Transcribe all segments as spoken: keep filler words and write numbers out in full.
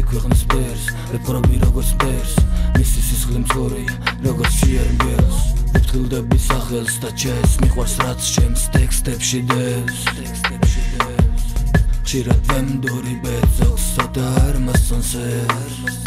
ქვეყნის მტერს ვეპყრობი როგორც მტერს მისი სისხლი მძღოლია როგორც შეერბელს ვფრთხილდები სახელს და ჩეს მიყვარს რაც ჩემს ტექსტებში დევს ხშირად ვემდური ბეძოქს ცოტა არ მასონსერს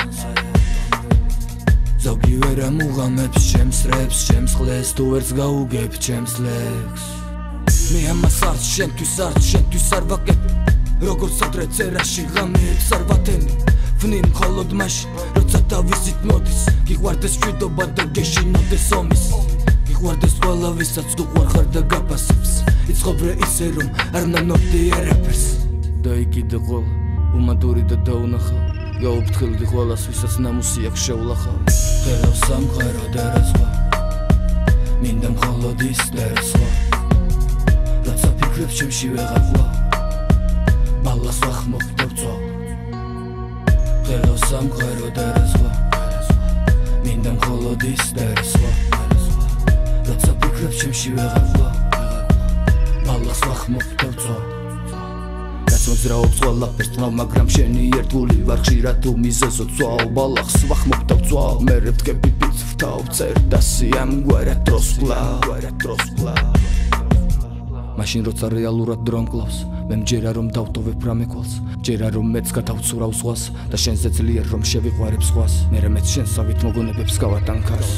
ზოგი ვერ ამუღამებს ჩემს რეპს ჩემს ხლეს თუ ვერც გაუგებ ჩემს ლექს მე ამას არც შენთვის არც შენთვის არ ვაკეთებ როგორც ადრე წერაში ღამეებს არ ვათემი ვნის მხოლოდ მაშინ როცა თავისით მოდის გიყვარდეს მშვიდობა და გეშინოდეს ომის გიყვარდეს ყველა ვისაც უყვარ ხარ და გაფასებს იცხოვრე ისე რომ არ ნანობდი ერაფერს და იქიდე ყველა უმადური და დაუნახავ გაუფრთხილდი ყველას ვისაც ნამუსი აქვს შეულახავი ხელავ სამყარო და რა სხვა მინდა მხოლოდ ის და რა სხვა რაცა ფიქრებს ჩემში ვეღარ ვყავ ბალას ვახმობ და ვწვალ ხელავ სამყარო და რა სხვა მინდა მხოლოდ ის და რა სხვა რაცა ფიქრებს ჩემში ვეღარ ვყავ ბალას ვახმობ და ვწვალ მოძრაობს ყველაფერს თმავ მაგრამ შენი ერთგული ვარ ხშირად თუ მიზეზო წვავ ბალახს ვახმობ და ვწვალ მე ვდგები ფიცვთავ წერ დასი ამგვარად დროს ვკლავ მაშინ როცა რეალურად დრო მკლავს მე მჯერა რომ დავტოვებ რამე კვალს მჯერა რომ მეც გადავცურავ ზღვას და შენზე ძლიერ რომ შევიყვარებ ზღვას მერე მეც შენსავით მოგონებებს გავატანქარს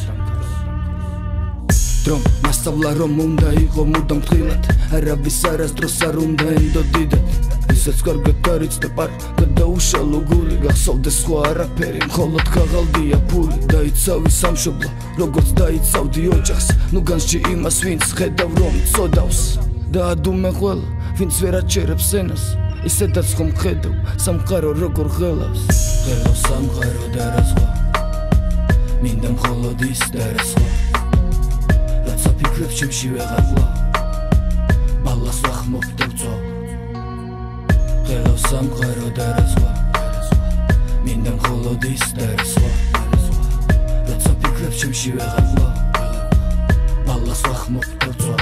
დრომ მასწავლა რომ უნდა იყო მუდამ ფრთხილად არავის არასდროს არ უნდა ენდო დიდად ისაც კარგად არიცდა პარ გადაუშალო გული გახსოვდეს სხვა არაფერი მხოლოდ ქაღალდია ფული დაიცავი სამშობლო როგორც დაიცავდი ოჯახს ნუ განსჯი იმას ვინც ხედავ რომ წოდავს და ადუმე ყველა ვინც ვერ აჩერებს ენას ისედაც ხომ ხედავ სამყარო როგორ ღელავს ღელავს სამყარო და რა სხვა მინდა მხოლოდ ის და რა სხვა რაცა ფიქრებს ჩემში ვეღარ ვყავ ბალას ვახმობ და ვწვალ ხელავ სამყარო და რა სხვა მინდა მხოლოდ ის და რა სხვა რაცა ფიქრებს ჩემში ვეღარ ვყავ ბალას ვახმობ და ვწვალ